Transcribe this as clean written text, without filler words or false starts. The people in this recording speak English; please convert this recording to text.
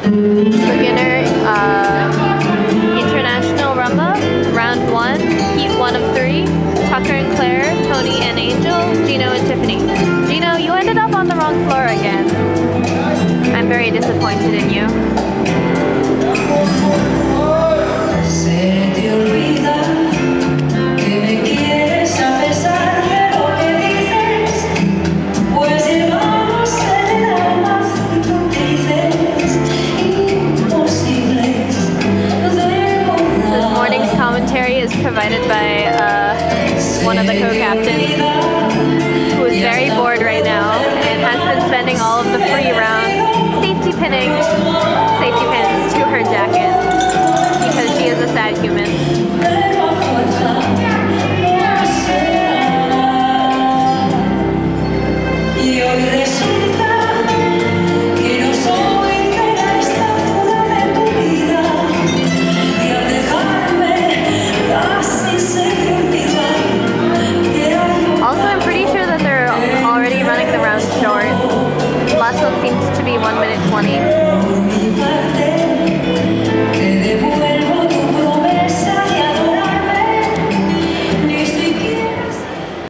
Beginner International Rumba, round 1, heat 1 of 3, Tucker and Claire, Tony and Angel, Gino and Tiffany. Gino, you ended up on the wrong floor again. I'm very disappointed in you. Is provided by one of the co-captains who is very bored right now and has been spending all of the free rounds safety pinning safety pins to her jacket because she is a sad human. Last one seems to be 1 minute 20.